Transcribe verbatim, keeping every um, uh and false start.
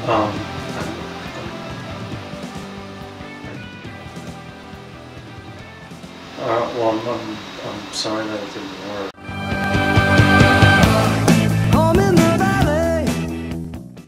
Um, uh, well, I'm, I'm, I'm sorry that it didn't work.